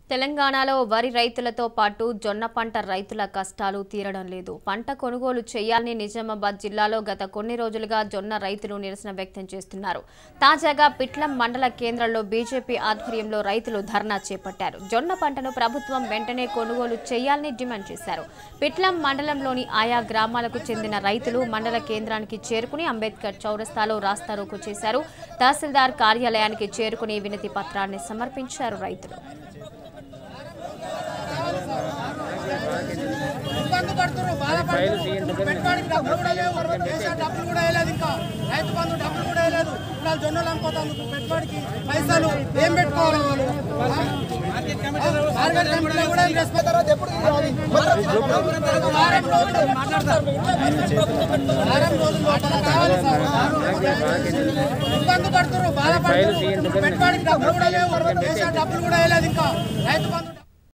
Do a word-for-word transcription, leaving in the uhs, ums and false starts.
తెలంగాణలో వరి రైతులతో పాటు జొన్న పంట రైతుల కష్టాలు తీరడం లేదు. పంట కొనుగోలు చేయాలని నిజామాబాద్ జిల్లాలో గత కొన్ని రోజులుగా జొన్న రైతులు నిరసన వ్యక్తం చేస్తున్నారు. తాజాగా పిట్లం మండల కేంద్రంలో బీజేపీ ఆధ్వర్యంలో రైతులు ధర్నా చేపట్టారు. జొన్న పంటను ప్రభుత్వం వెంటనే కొనుగోలు చేయాలని డిమాండ్ చేశారు. పిట్లం మండలంలోని ఆయా గ్రామాలకు చెందిన రైతులు మండల కేంద్రానికి చేరుకుని అంబేద్కర్ చౌరస్తాలో రాస్తారోకో చేశారు. తహసీల్దార్ కార్యాలయానికి చేరుకుని వినతి పత్రాన్ని సమర్పించారు రైతులు. ఇబ్బంది పడుతున్నారు, బాధపడుతున్నారు. పెట్టుబడికి డబ్బులు కూడా లేవు, వేసే డబ్బులు కూడా వేయలేదు, ఇంకా రైతు బంధు డబ్బులు కూడా వేయలేదు. ఇప్పుడు జొన్నలు అమ్ముకోతాను, పెట్టుబడికి పైసలు ఏం పెట్టుకోవాలి వాళ్ళు? మార్కెట్ కమిటీలో కూడా ఏం రెస్పెక్ట్ ఎప్పుడు వారం రోజులు వారం రోజులు కావాలి సార్. ఇబ్బంది పడుతున్నారు, బాధపడుతున్నారు. పెట్టుబడికి డబ్బులు కూడా లేవు, వేసే డబ్బులు కూడా వేయలేదు, ఇంకా రైతు బంధు